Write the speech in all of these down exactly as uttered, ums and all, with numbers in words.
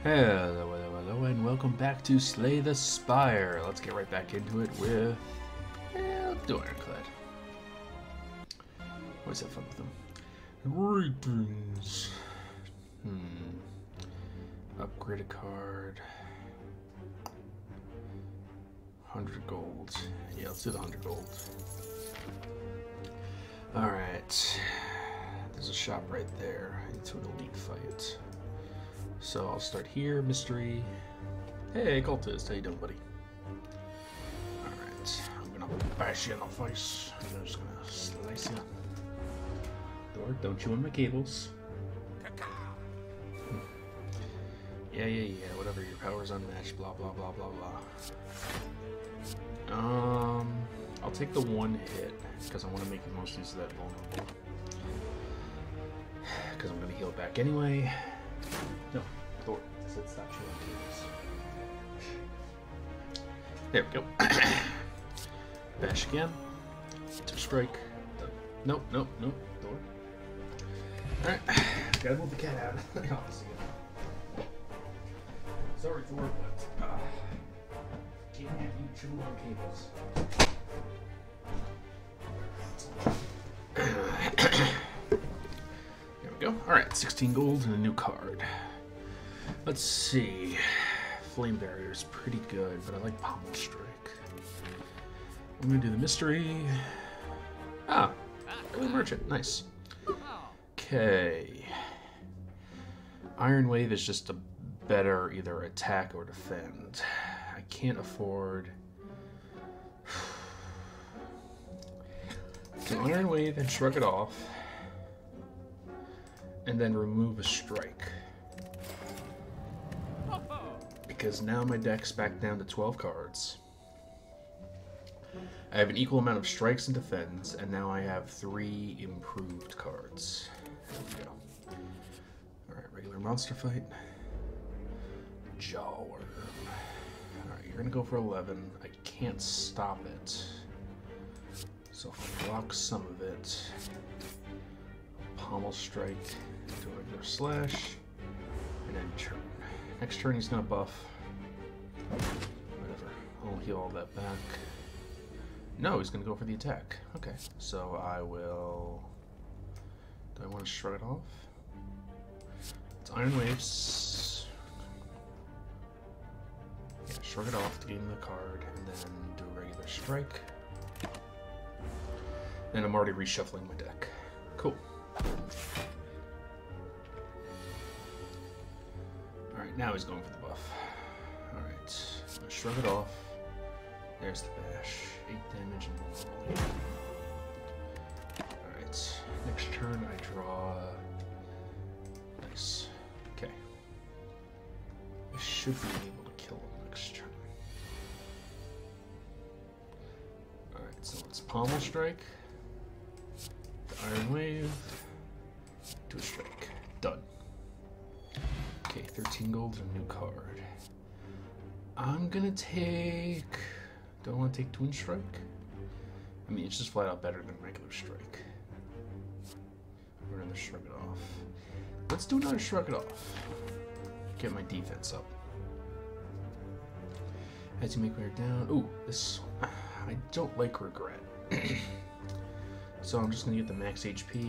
Hello, hello, hello, and welcome back to Slay the Spire. Let's get right back into it with... Eh, let's do Ironclad. Always have fun with them. Reapings. Hmm. Upgrade a card. one hundred gold. Yeah, let's do the one hundred gold. Alright. There's a shop right there into an elite fight. So I'll start here, mystery. Hey, cultist, how you doing, buddy? Alright, I'm gonna bash you in the face. I'm just gonna slice you. Door, don't chew on my cables. Yeah, yeah, yeah, whatever, your power's unmatched, blah, blah, blah, blah, blah. Um, I'll take the one hit, because I want to make the most use of that vulnerable. Because I'm gonna heal it back anyway. No, Thor, said stop chewing cables. There we go. Bash again. Two strike. Done. Nope, nope, nope. Thor. Alright. Gotta move the cat out of the office again. Sorry, Thor, but uh, can't have you chew on cables. There we go. Alright, sixteen gold and a new card. Let's see. Flame Barrier is pretty good, but I like Pommel Strike. I'm gonna do the mystery. Ah, Early Merchant, nice. Okay. Iron Wave is just a better either attack or defend. I can't afford. So Iron Wave and shrug it off. And then remove a strike. Because now my deck's back down to twelve cards. I have an equal amount of strikes and defends, and now I have three improved cards. There we go. Alright, regular monster fight. Jawworm. Alright, you're gonna go for eleven. I can't stop it. So block some of it. Pommel Strike. Do a regular slash, and then turn. Next turn he's gonna buff. Whatever. I'll heal all that back. No, he's gonna go for the attack. Okay, so I will. Do I want to shrug it off? It's Iron Waves. Yeah, shrug it off to gain the card, and then do a regular strike. And I'm already reshuffling my deck. Cool. Alright, now he's going for the buff. Alright, so shrug it off. There's the bash. eight damage and roll. Alright, next turn I draw. Nice. Okay. I should be able to kill him next turn. Alright, so it's Pommel Strike. The Iron Wave. Do a strike. Done. Okay, thirteen gold and a new card. I'm gonna take... Do I want to take Twin Strike? I mean, it's just flat out better than regular strike. We're gonna shrug it off. Let's do another shrug it off. Get my defense up. As you make way down... Ooh, this... I don't like regret. So I'm just gonna get the max H P.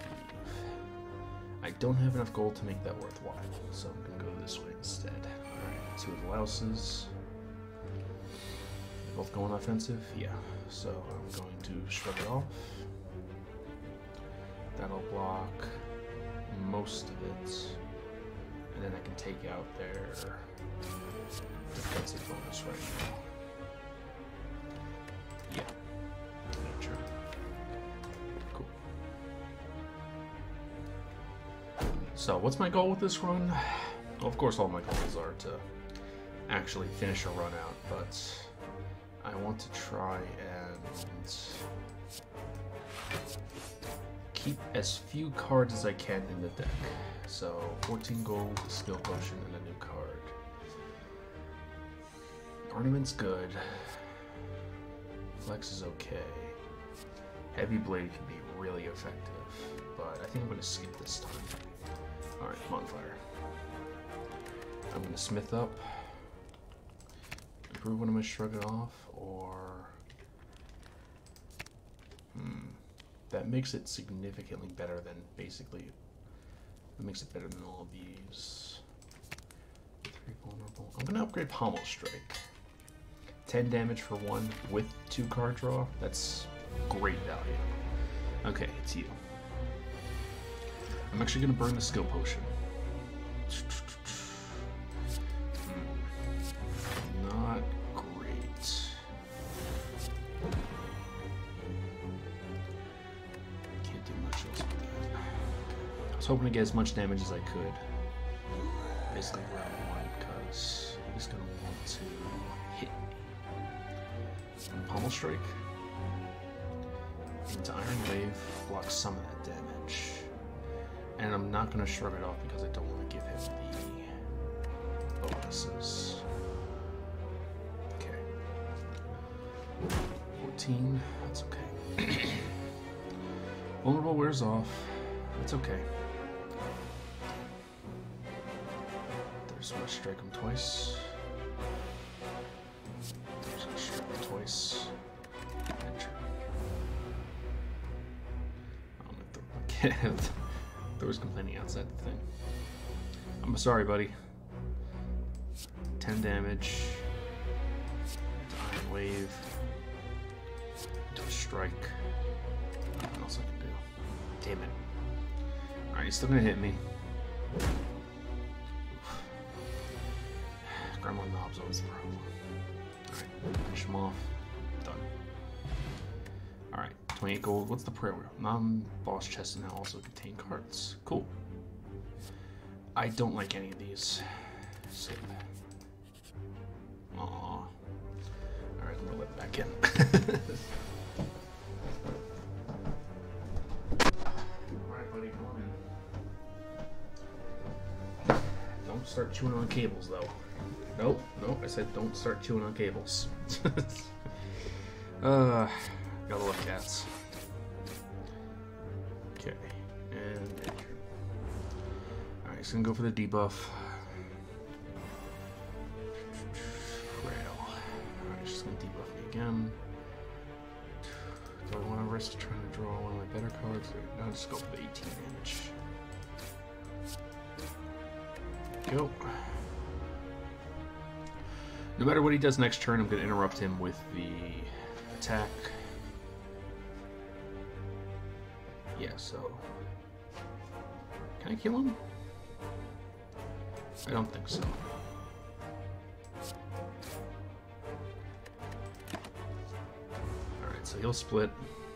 I don't have enough gold to make that worthwhile, so I'm gonna go this way instead. Alright, two of the louses. Both going offensive? Yeah. So I'm going to shrug it off. That'll block most of it. And then I can take out their defensive bonus right now. Yeah. True. Cool. So what's my goal with this run? Well, of course all my goals are to actually finish a run out, but I want to try and keep as few cards as I can in the deck. So fourteen gold, skill potion, and a new card. Ornament's good. Flex is okay. Heavy Blade can be really effective, but I think I'm going to skip this time. Alright, Bonfire. I'm gonna smith up. Improve when I'm gonna shrug it off, or hmm, that makes it significantly better than basically. It makes it better than all of these. Three vulnerable. I'm gonna upgrade Pommel Strike. ten damage for one with two card draw. That's great value. Okay, it's you. I'm actually gonna burn the skill potion. Hmm. Not great. Can't do much else with that. I was hoping to get as much damage as I could. Basically round one, because he's gonna want to hit me. Pommel Strike into Iron Wave, block some of that damage. And I'm not going to shrug it off because I don't want to give him the bonuses. Okay. fourteen, that's okay. Vulnerable wears off, that's okay. There's going to strike him twice. There's going to strike him twice. Enter. I'm going to throw my cat. There was complaining outside the thing. I'm sorry, buddy. ten damage. Into Iron Wave. Into a strike. Nothing else I can do. Damn it. Alright, he's still gonna hit me. Oof. Gremlin Knob's always the problem. Alright, finish him off. Done. Alright, twenty-eight gold. What's the prayer wheel? Non-boss chests now also contain cards. Cool. I don't like any of these. Sip. Aww. Alright, I'm gonna let it back in. Alright, buddy, come on in. Don't start chewing on cables, though. Nope, nope, I said don't start chewing on cables. uh... Gotta love cats. Okay, and enter. Alright, he's gonna go for the debuff. Frail. Alright, he's just gonna debuff me again. Do I want to risk trying to draw one of my better cards? Or no, just go for the eighteen damage. Go. No matter what he does next turn, I'm gonna interrupt him with the attack. Yeah, so... Can I kill him? I don't think so. Alright, so he'll split.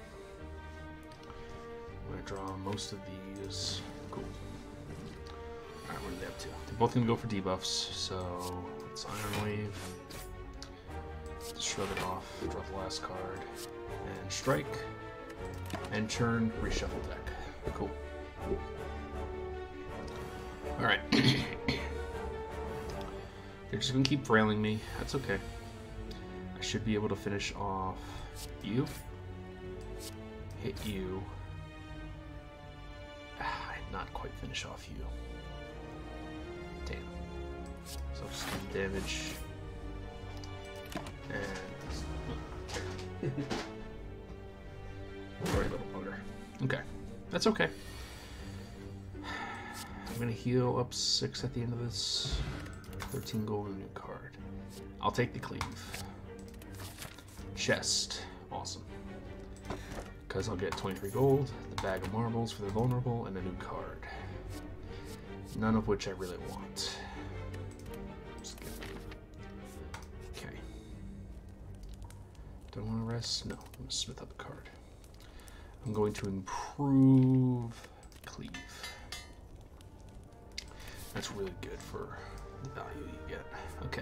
I'm gonna draw most of these. Cool. Alright, what do they have to? They're both gonna go for debuffs, so it's Iron Wave. Just shrug it off, draw the last card, and strike. And churn, reshuffle deck. Cool. Alright. They're just gonna keep frailing me. That's okay. I should be able to finish off you. Hit you. Ah, not quite finish off you. Damn. So just some damage. And... Sorry, little bugger. Okay. That's okay. I'm gonna heal up six at the end of this. thirteen gold and a new card. I'll take the cleave. Chest. Awesome. Because I'll get twenty-three gold, the bag of marbles for the vulnerable, and a new card. None of which I really want. Just kidding. Okay. Do I want to rest? No. I'm going to smith up a card. I'm going to improve cleave. That's really good for the value you get. Okay.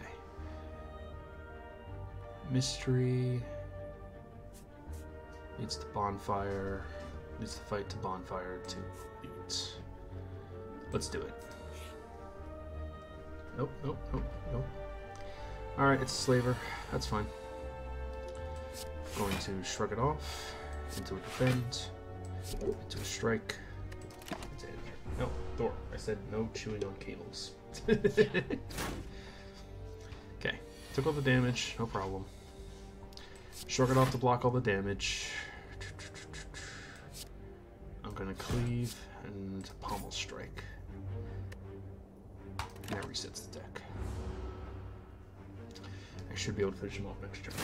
Mystery leads to bonfire. Leads to fight to bonfire to beat. Let's do it. Nope, nope, nope, nope. Alright, it's a slaver. That's fine. Going to shrug it off. Into a defend. Into a strike. Into No, Thor. I said no chewing on cables. Okay, took all the damage, no problem. Shrug it off to block all the damage. I'm gonna cleave and pommel strike. And that resets the deck. I should be able to finish him off next turn.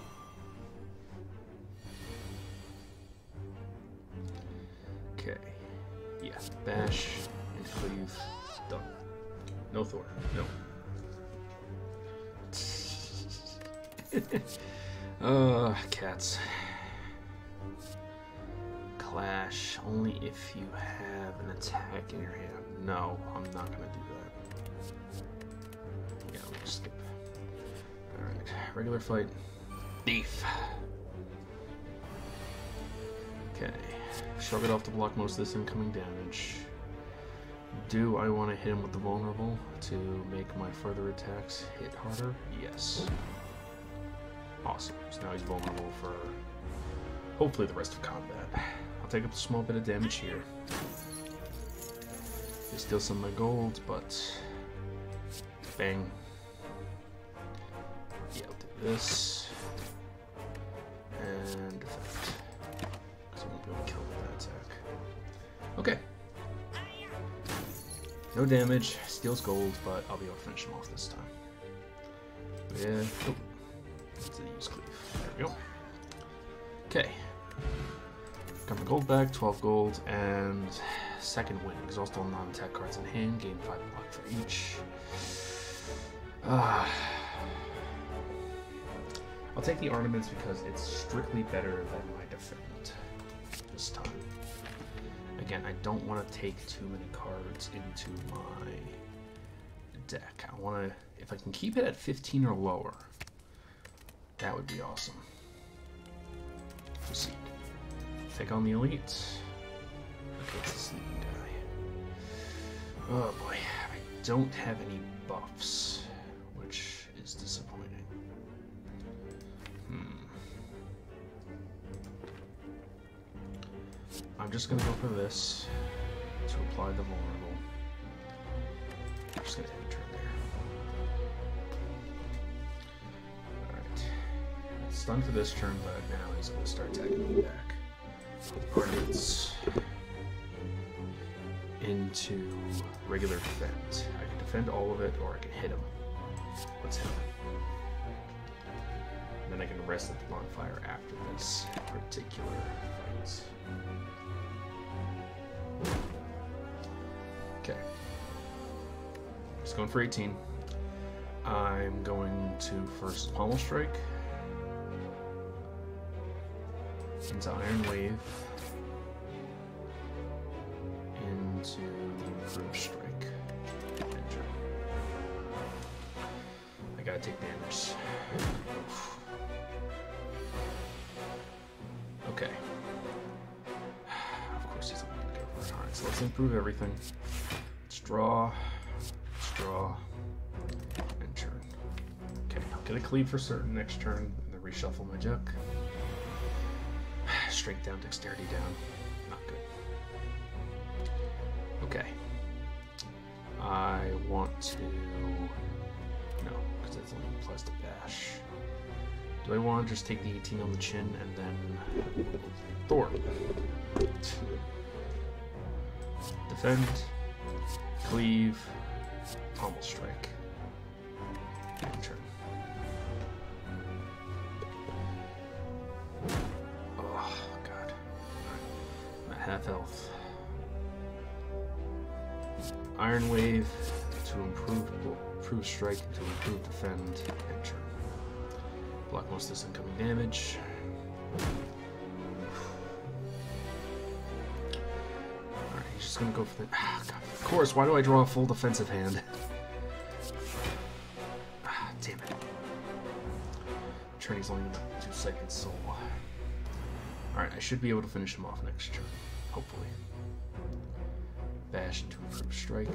Okay. Yeah, bash and cleave. Done. No Thor. No. uh, cats. Clash only if you have an attack in your hand. No, I'm not gonna do that. Yeah, we'll just skip. Alright, regular fight. Thief. Okay. Shrug it off to block most of this incoming damage. Do I want to hit him with the vulnerable to make my further attacks hit harder? Yes. Awesome. So now he's vulnerable for hopefully the rest of combat. I'll take up a small bit of damage here. They steal some of my gold, but bang. Yeah, I'll do this. And defend. Because I won't be able to kill with that attack. Okay. No damage, steals gold, but I'll be able to finish him off this time. Yeah. Oh. Let's use cleave. There we go. Okay. Got my gold back, twelve gold, and second win. Exhaust all non-attack cards in hand, gain five block for each. Uh, I'll take the ornaments because it's strictly better than my defend this time. Again, I don't want to take too many cards into my deck. I want to, if I can keep it at fifteen or lower, that would be awesome. Proceed. Take on the elite. Okay, it's a sleeping guy. Oh boy, I don't have any buffs, which is disappointing. Hmm. I'm just gonna go for this to apply the vulnerable. I'm just gonna take a turn there. Alright. Stun for this turn, but now he's gonna start attacking me back. Ornaments into regular defend. I can defend all of it, or I can hit him. Let's hit him. And then I can rest at the bonfire after this particular fight. Okay. Just going for eighteen. I'm going to first pommel strike into Iron Wave into Improve Strike. Enter. I gotta take damage. Okay. Of course he's only gonna go for it. Alright, so let's improve everything. Let's draw. Let's draw. And turn. Okay, I'll get a cleave for certain next turn, and then reshuffle my deck. Strength down, dexterity down. Not good. Okay. I want to... No, because that's only applies to bash. Do I want to just take the eighteen on the chin and then... Thor. Defend. Cleave. Pommel strike. And turn. Half health. Iron Wave to improve improve strike to improve defend and turn. Block most of this incoming damage. Alright, he's just gonna go for the ah, God, of course, why do I draw a full defensive hand? Ah, damn it. Turn is only about two seconds, so alright, I should be able to finish him off next turn. Hopefully. Bash into improve strike.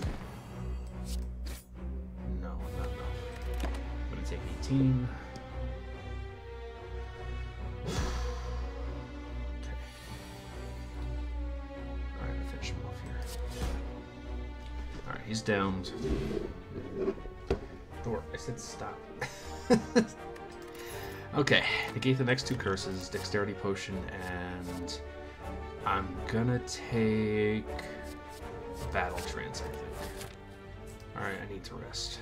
No, not enough. I'm gonna take eighteen. Okay. Alright, I'm gonna finish him off here. he's downed. Door, I said stop. Okay, negate the next two curses, Dexterity Potion, and I'm gonna take Battle Trance, I think. Alright, I need to rest.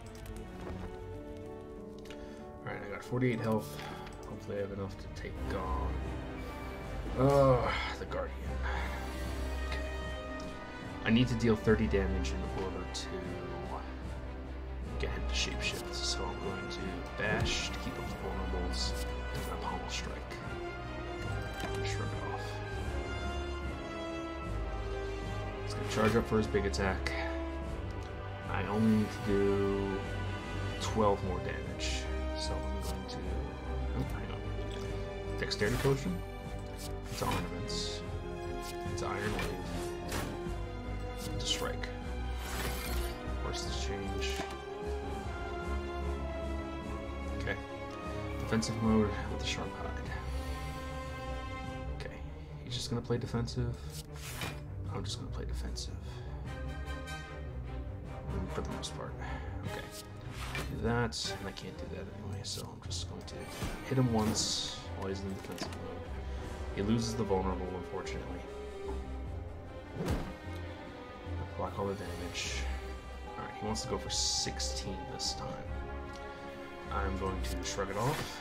Alright, I got forty-eight health. Hopefully I have enough to take on uh, the Guardian. Okay. I need to deal thirty damage in order to get him to shapeshift, so I'm going to bash to keep up the vulnerables, and then a pommel strike. Shrug it off. He's going to charge up for his big attack. I only need to do twelve more damage, so I'm going to... Oh, hang on. Dexterity Potion. It's Ornaments. It's Iron Wave. It's a strike. Force this change. Okay. Defensive mode with the Sharp Hide. Okay. He's just gonna play defensive. I'm just gonna play defensive. For the most part. Okay. Do that, and I can't do that anyway, so I'm just going to hit him once while he's in defensive mode. He loses the vulnerable, unfortunately. Block all the damage. Alright, he wants to go for sixteen this time. I'm going to shrug it off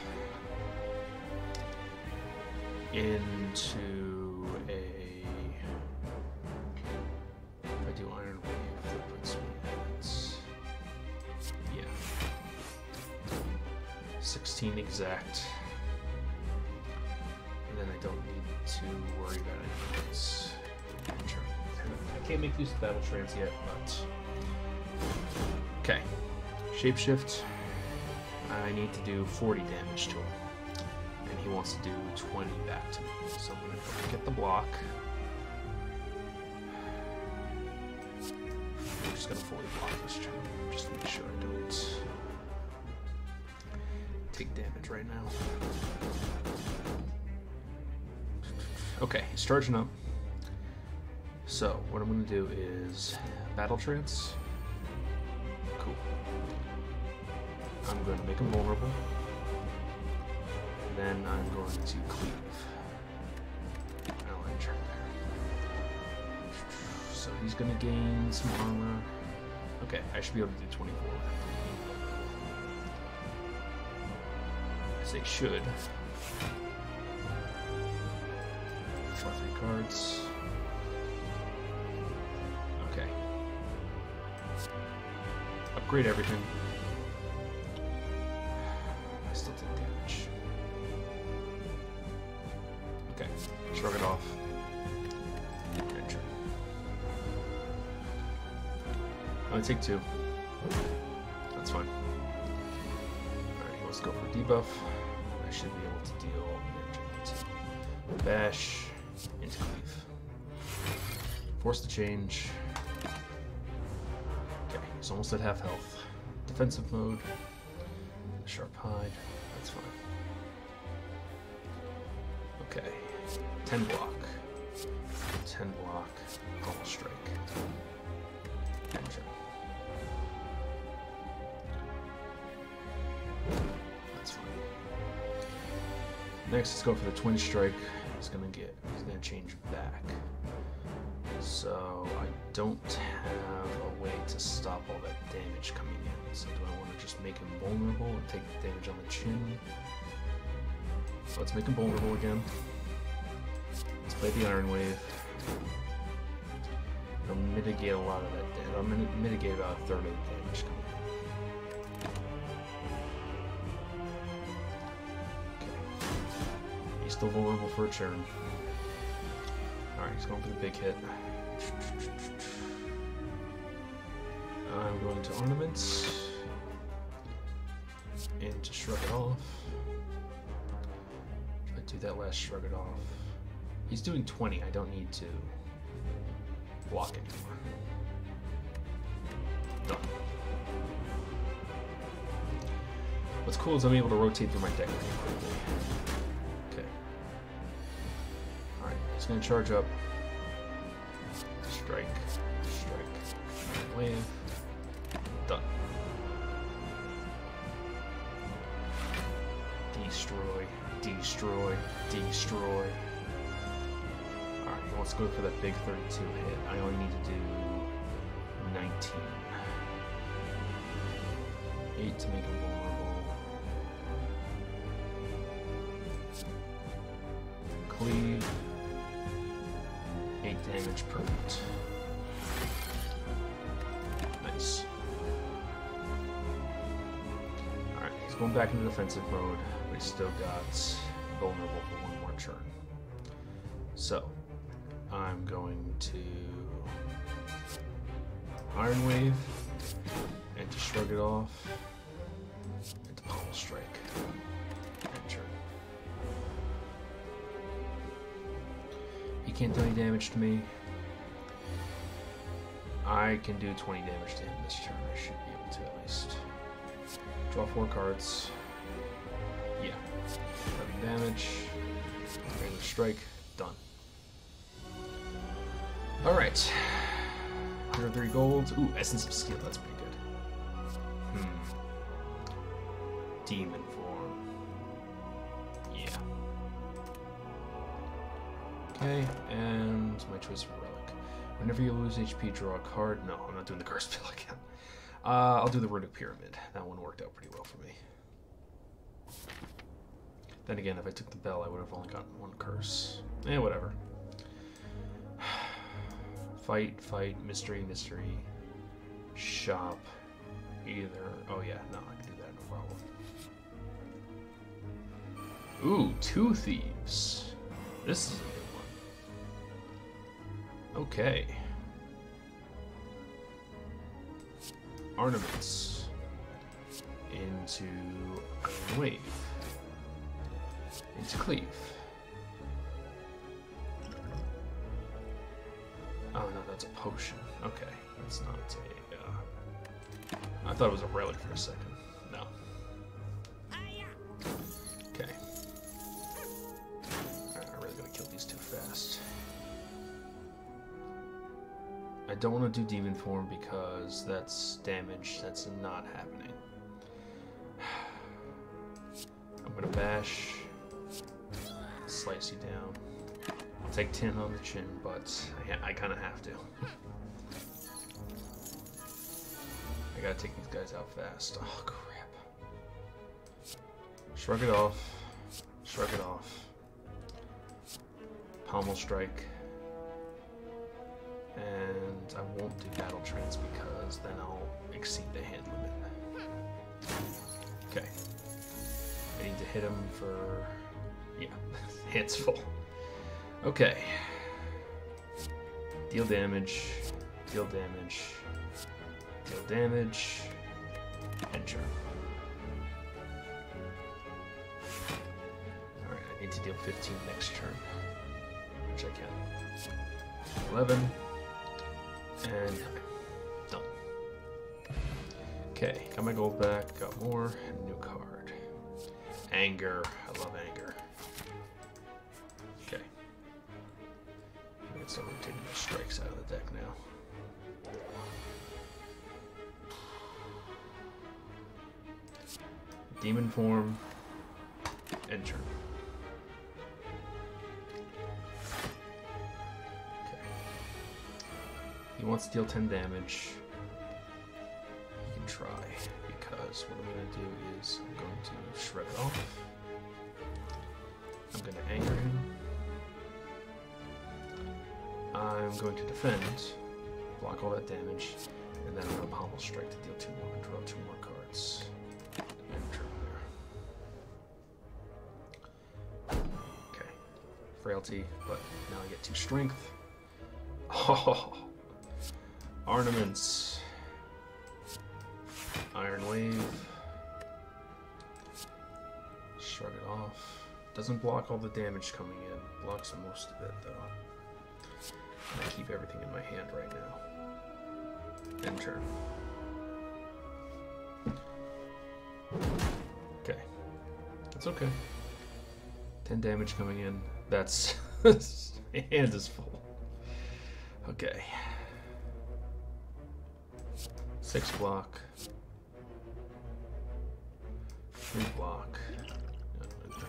into a... If I do Iron Wave, that puts me at... Yeah. sixteen exact. And then I don't need to worry about anything else. I can't make use of Battle Trance yet, but... Okay. Shapeshift. I need to do forty damage to him. And he wants to do twenty back to me. So I'm going to get the block. I'm just going to fully block this turn, just to make sure I don't take damage right now. Okay, he's charging up. So, what I'm going to do is Battle Trance. Cool. I'm going to make him vulnerable. And then I'm going to cleave. I'll enter there. So he's going to gain some armor. Okay, I should be able to do twenty-four. I say should. Draw three cards. Okay. Upgrade everything. I still take damage. Okay. Shrug it off. Enter. I only take two. That's fine. Alright, he wants to go for debuff. I should be able to deal into bash into cleave. Force the change. Okay, he's almost at half health. Defensive mode. Sharp hide. That's fine. Okay. ten block. ten block. Pommel strike. Enter. That's fine. Next, let's go for the twin strike. He's gonna get. He's gonna change back. So I don't have a way to stop all that damage coming in. So do I want to just make him vulnerable and take the damage on the chin? So let's make him vulnerable again. Let's play the Iron Wave. It'll mitigate a lot of that damage. It'll min mitigate about a third of the damage coming in. Okay. He's still vulnerable for a turn. Alright, he's going for the big hit. I'm going to Ornaments and to shrug it off. If I do that last shrug it off. He's doing twenty, I don't need to block anymore. Done. What's cool is I'm able to rotate through my deck pretty quickly. Okay. Alright, he's gonna charge up. Strike. Strike. Wave. destroy, destroy, destroy. Alright, let's go for that big thirty-two hit. I only need to do nineteen. eight to make him vulnerable. Cleave. eight damage per hit. Nice. Alright, he's going back into defensive mode, but he's still got vulnerable for one more turn. So, I'm going to Iron Wave, and to shrug it off, and to Pommel Strike. Enter. He can't do any damage to me. I can do twenty damage to him this turn. I should be able to at least. Draw four cards. Yeah. eleven damage. Regular strike. Done. Alright. one hundred three gold. Ooh, Essence of Steel. That's pretty good. Hmm. Demon form. Yeah. Okay, and my choice of relic. Whenever you lose H P, draw a card. No, I'm not doing the curse spell again. Uh, I'll do the Runic Pyramid. That one worked out pretty well for me. Then again, if I took the bell, I would have only gotten one curse. Eh, whatever. Fight, fight, mystery, mystery. Shop. Either. Oh yeah, no, I can do that, no problem. Ooh, two thieves. This is a good one. Okay. Ornaments. Into Iron Wave. Into Cleave. Oh no, that's a potion. Okay, that's not a. Uh... I thought it was a relic for a second. No. Okay. Alright, I'm really gonna kill these too fast. I don't want to do demon form because that's damage. That's not happening. I'm gonna bash. Slice you down. I'll take ten on the chin, but I, I kind of have to. I gotta take these guys out fast. Oh, crap. Shrug it off. Shrug it off. Pommel Strike. And I won't do Battle Trance because then I'll exceed the hand limit. Okay. I need to hit him for... yeah, hands full. Okay. Deal damage. Deal damage. Deal damage. Enter. Alright, I need to deal fifteen next turn. Which I can. eleven. And done. Okay, got my gold back, got more, new card. Anger. I love anger. Okay. I can start rotating the strikes out of the deck now. Demon form. Enter. Okay. He wants to deal ten damage. He can try, because what I'm going to do is I'm going to shred it off. I'm going to anger him. I'm going to defend, block all that damage, and then I'm going to Pommel Strike to deal two more and draw two more cards. Enter there. Okay. Frailty, but now I get two strength. Oh, ornaments. Iron Wave. Shrug it off. Doesn't block all the damage coming in. Blocks most of it though. And I keep everything in my hand right now. End turn. Okay. That's okay. ten damage coming in. That's... hand is full. Okay. Six block. Three block.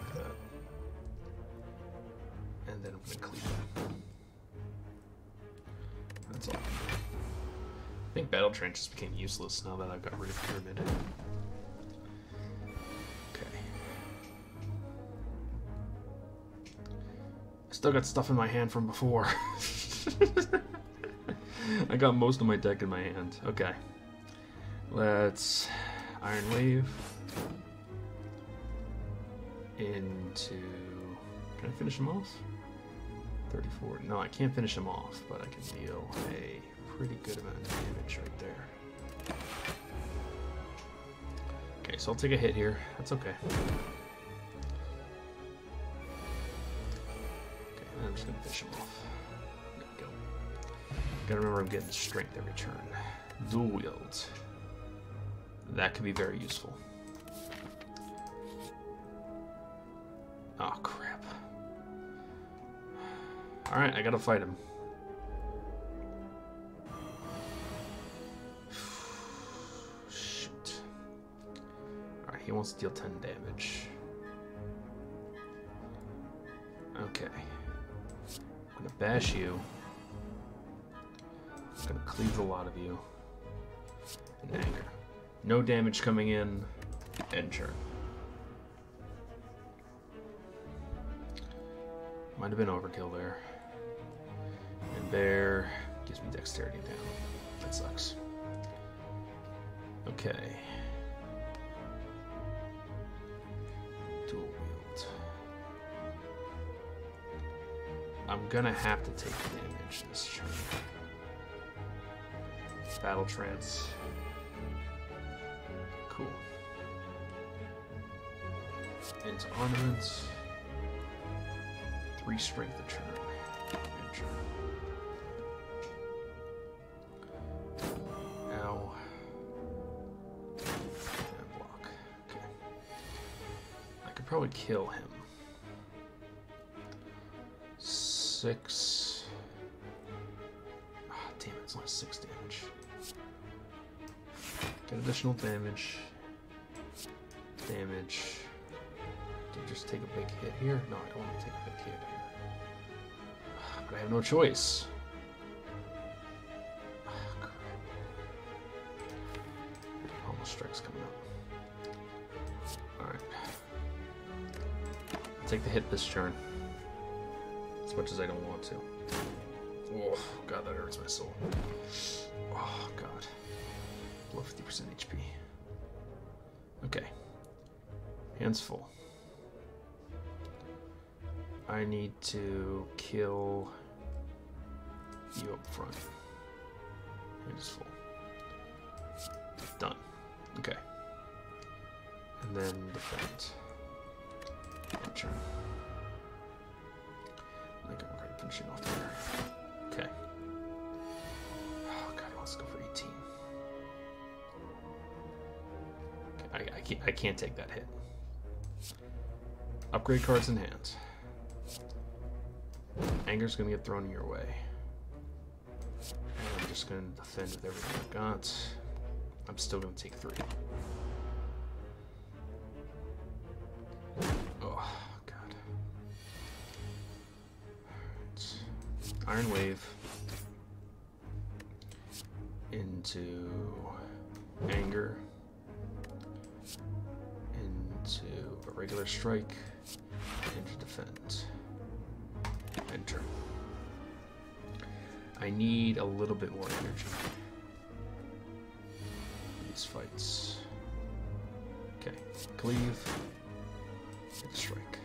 then I'm gonna cleave that. That's all. I think Battle Trance just became useless now that I've got rid of Pyramid. Okay. I still got stuff in my hand from before. I got most of my deck in my hand. Okay. Let's Iron Wave into... Can I finish him off? thirty-four. No, I can't finish him off, but I can deal a pretty good amount of damage right there. Okay, so I'll take a hit here. That's okay. Okay, I'm just gonna finish him off. There we go. Gotta remember I'm getting strength every turn. Dual wield. That could be very useful. Oh, crap. Alright, I gotta fight him. Shoot. Alright, he wants to deal ten damage. Okay. I'm gonna bash you. I'm gonna cleave a lot of you. And anger. No damage coming in. End turn. Might have been overkill there. And bear gives me dexterity down. That sucks. Okay. Dual wield. I'm gonna have to take damage this turn. Battle Trance. Cool. Into ornaments. Three strength a turn. Ow. And block. Okay. I could probably kill him. Six. Ah, oh, damn it, it's only six damage. Get additional damage. Damage. Do I just take a big hit here? No, I don't want to take a big hit here. But I have no choice. Oh, crap. Almost strikes coming up. Alright. I'll take the hit this turn. As much as I don't want to. Oh, God, that hurts my soul. Oh, God. Below fifty percent H P. Okay. Hands full. I need to kill you up front. Hands full. Done. Okay. And then defend. Turn. I think I'm right finishing off there. Okay. Oh God, he wants to go for eighteen. Okay, I, I can't. I can't take that hit. Upgrade cards in hand. Anger's gonna get thrown your way. And I'm just gonna defend with everything I've got. I'm still gonna take three. Oh, God. Right. Iron Wave. Into anger. Into a regular strike. Into defend. Enter. I need a little bit more energy. These fights. Okay. Cleave. Hit strike.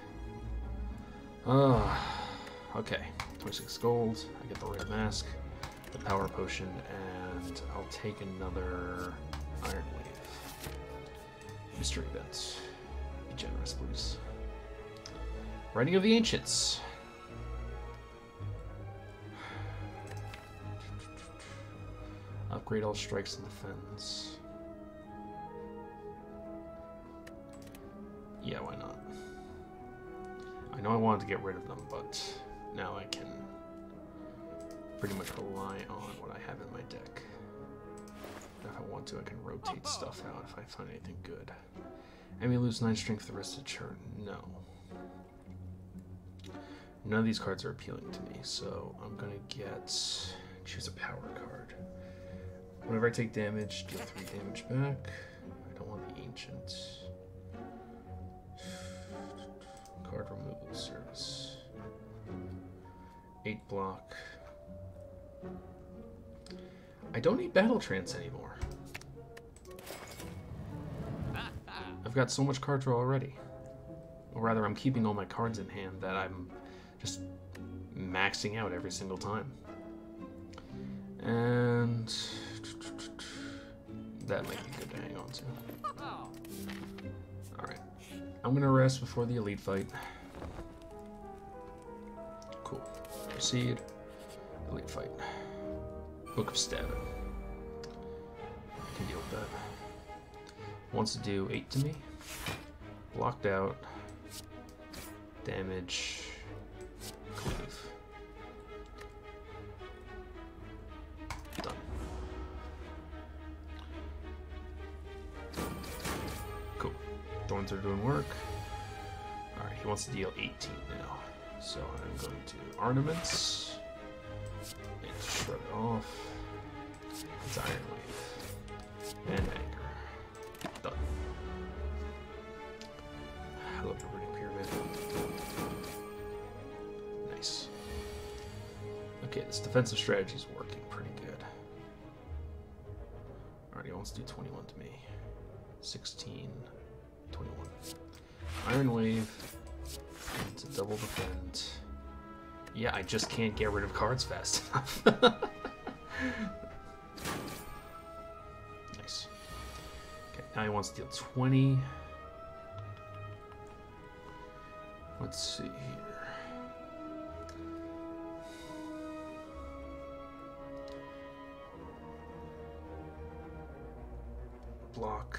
Ah. Uh, okay. twenty-six gold. I get the red mask, the power potion, and I'll take another Iron Wave. Mystery event. Be generous, please. Writing of the Ancients. Upgrade all strikes and defense. Yeah, why not? I know I wanted to get rid of them, but now I can pretty much rely on what I have in my deck. And if I want to, I can rotate stuff out if I find anything good. And we lose nine strength the rest of the turn. No. none of these cards are appealing to me, so I'm gonna get choose a power card. Whenever I take damage, deal three damage back. I don't want the ancient. Card removal service. Eight block. I don't need Battle Trance anymore. I've got so much card draw already. Or rather, I'm keeping all my cards in hand that I'm just maxing out every single time. And that might be good to hang on to. Alright. I'm gonna rest before the elite fight. Cool. Proceed. Elite fight. Book of Stabbing. I can deal with that. Wants to do eight to me. Blocked out. Damage. Cleave. Done. Cool. Thorns are doing work. Alright, he wants to deal eighteen now. So I'm going to Ornaments. And shrug it off. It's Iron Wave. And Anger. Done. I love the Runic Pyramid. Nice. Okay, this defensive strategy is working pretty good. Alright, he wants to do twenty-one to me. sixteen, twenty-one. Iron Wave. To double defend. Yeah, I just can't get rid of cards fast enough. Nice. Okay, now he wants to deal twenty. Let's see here. Block.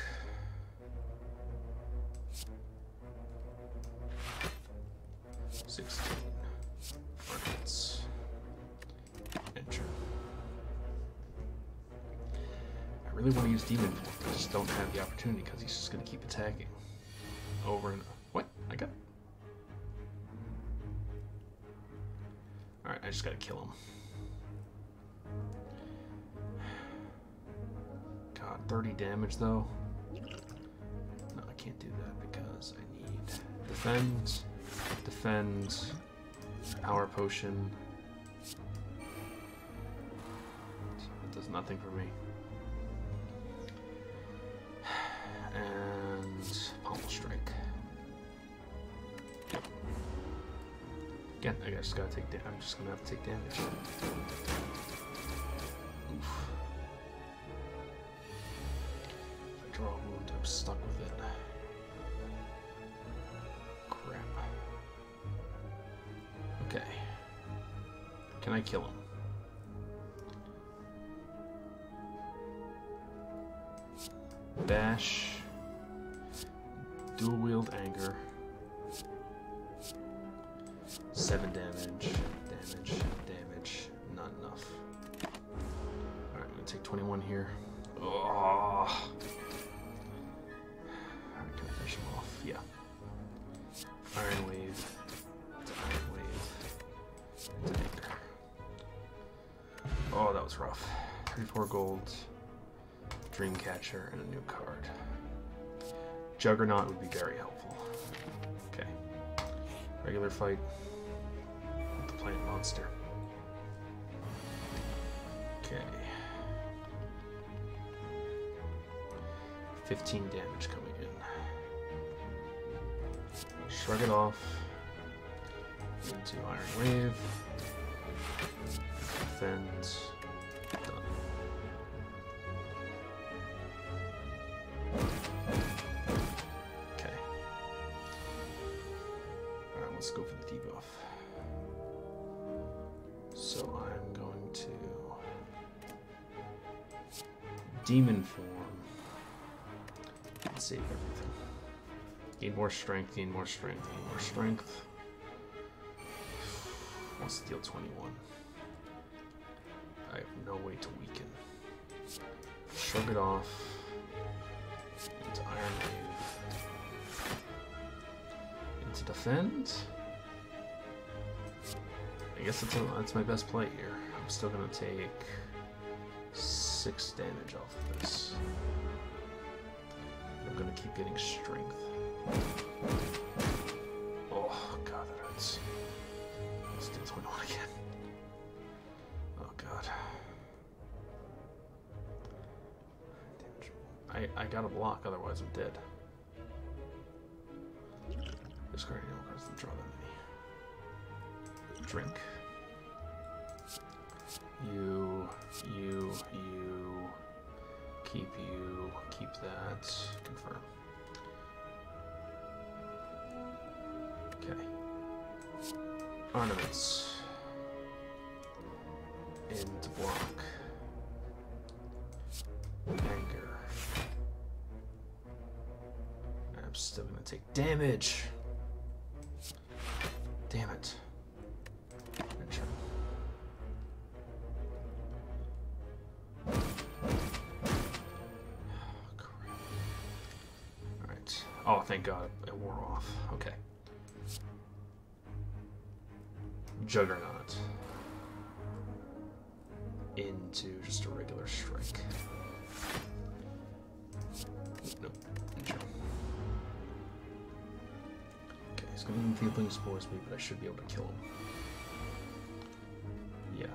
sixteen. Ornaments. Enter. I really want to use Demon Form. I just don't have the opportunity because he's just going to keep attacking. Over and over. What? I got it. Alright, I just gotta kill him. God, thirty damage though. No, I can't do that because I need defend, defend, power potion. It does nothing for me. And Pommel Strike. Again, I just gotta take damage. I'm just gonna have to take damage. Oof. If I draw a wound, I'm stuck with it. Crap. Okay. Can I kill him? Bash. Dual wield Anger. Seven damage, damage, damage, not enough. Alright, I'm gonna take twenty-one here. Oh. Alright, can I finish him off? Yeah. Iron Wave. It's Iron Wave. It's Anger. Oh, that was rough. thirty-four gold. Dreamcatcher and a new card. Juggernaut would be very helpful. Okay. Regular fight. Plant monster. Okay. fifteen damage coming in. Shrug it off. Into Iron Wave. Defend. Done. Okay. Alright, let's go for the debuff. So I'm going to Demon Form and save everything. Gain more strength, gain more strength, gain more strength. Wants to deal twenty-one. I have no way to weaken. Shrug it off. Into Iron Wave. Into defend. I guess that's, a, that's my best play here. I'm still going to take six damage off of this. I'm going to keep getting strength. Oh, God, that hurts. Let's do twenty-one again. Oh, God. I, I got to block, otherwise I'm dead. Discard any cards to draw that many. Drink. You, you, you, keep you, keep that, confirm. Okay. Ornaments. Into block. Anger. I'm still gonna take damage. Damn it. Oh, thank God, it wore off. Okay. Juggernaut. Into just a regular strike. Nope. Okay, he's gonna even Feebling Spores me, but I should be able to kill him. Yeah.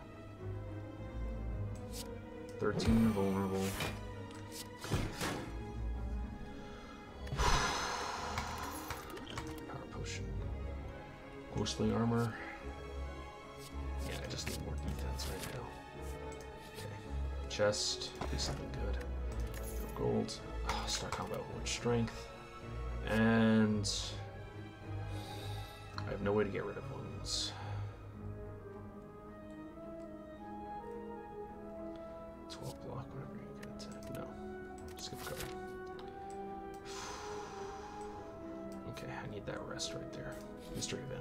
thirteen vulnerable. Ghostly armor. Yeah, I just need more defense right now. Okay. Chest. Do something good. No gold. Oh, start combat with strength. And I have no way to get rid of wounds. twelve block whenever you get attack. No. Skip card. Okay, I need that rest right there. Mystery event.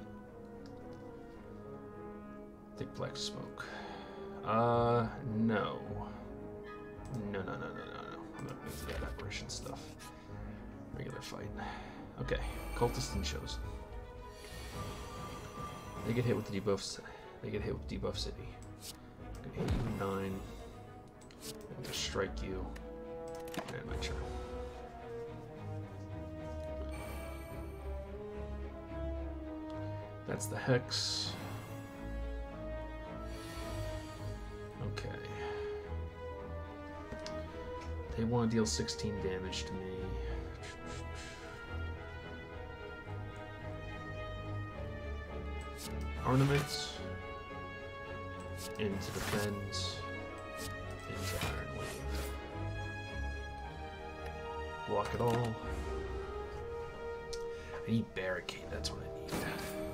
Thick black smoke. Uh, no. No, no, no, no, no, no. I'm not going to do that apparition stuff. Regular fight. Okay, Cultist and Chosen. They get hit with the debuffs. They get hit with debuff city. I'm gonna hit you with nine. I'm gonna strike you. And my turn. That's the Hex. Okay. They want to deal sixteen damage to me. Ornaments. Into defend. Into Iron Wave. Block it all. I need Barricade, that's what I need.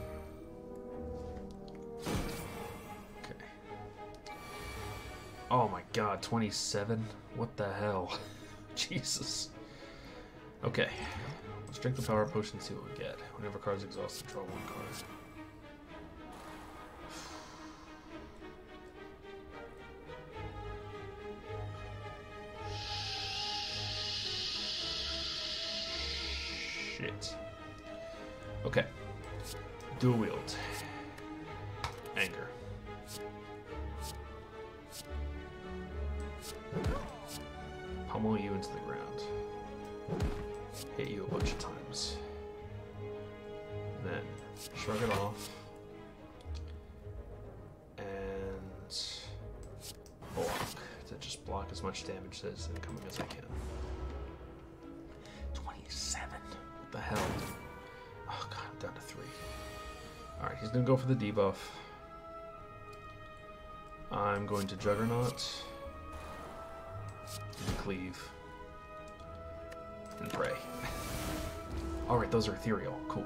Oh my God, twenty-seven? What the hell? Jesus. Okay. Let's drink the power potion and see what we get. Whenever cards exhausted, draw one card. Shit. Okay. Dual wield. Anger. Pummel you into the ground. Hit you a bunch of times. Then shrug it off. And block. To just block as much damage as incoming as I can. twenty-seven. What the hell? Oh God, I'm down to three. Alright, he's gonna go for the debuff. I'm going to Juggernaut. And cleave. And pray. Alright, those are ethereal. Cool.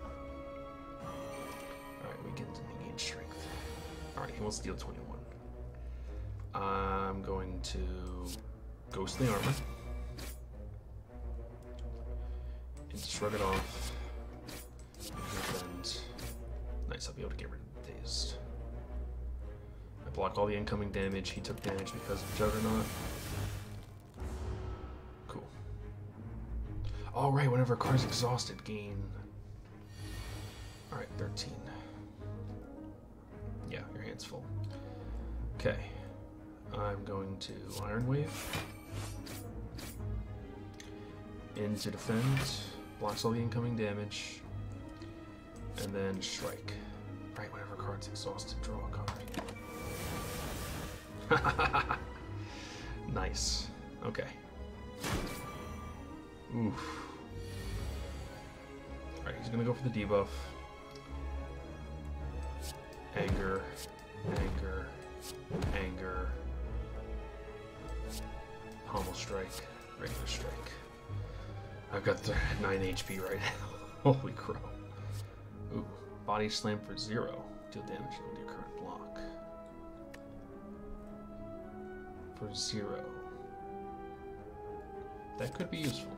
Alright, we get to gain strength. Alright, he wants to deal twenty-one. I'm going to Ghostly Armor. And shrug it off. And nice, I'll be able to get rid of the Dazed. I block all the incoming damage. He took damage because of Juggernaut. Cool. Alright, whenever a card's exhausted, gain. Alright, thirteen. Yeah, your hand's full. Okay. I'm going to Iron Wave. Into defend. Blocks all the incoming damage. And then strike. Right, whenever a card's exhausted, draw a card. Nice. Okay. Oof. Alright, he's gonna go for the debuff. Anger. Anger. Anger. Pommel strike. Regular strike. I've got the nine H P right now. Holy crow. Ooh. Body slam for zero. Deal damage with your current block. For zero. That could be useful.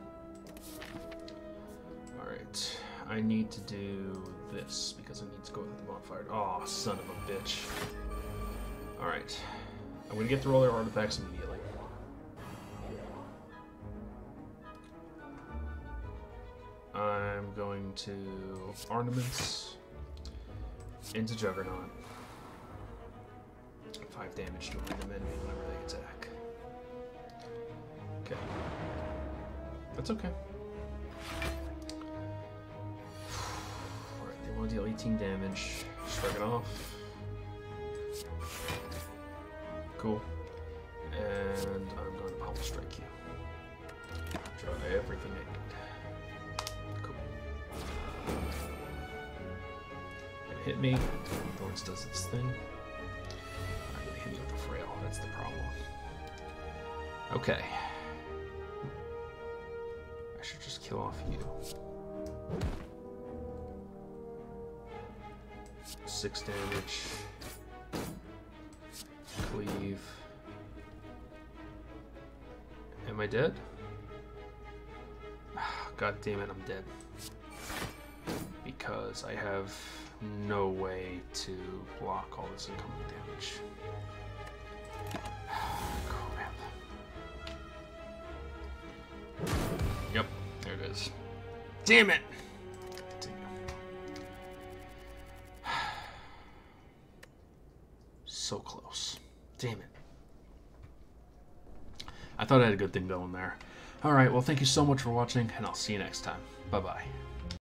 Alright. I need to do this because I need to go with the modifier. Oh, son of a bitch. Alright. I'm going to get through all their artifacts immediately. I'm going to ornaments into Juggernaut. Five damage to a random enemy whenever they attack. Okay. That's okay. Alright, they want to deal eighteen damage. Shrug it off. Cool. And I'm going to pommel strike you. Draw everything I need. Cool. Gonna hit me. Thorns does its thing. I'm gonna hit me with the frail. That's the problem. Okay. I should just kill off you. Six damage. Cleave. Am I dead? God damn it, I'm dead. Because I have no way to block all this incoming damage. Crap. Yep, there it is. Damn it! Continue. So close. Damn it. I thought I had a good thing going there. Alright, well thank you so much for watching, and I'll see you next time. Bye-bye.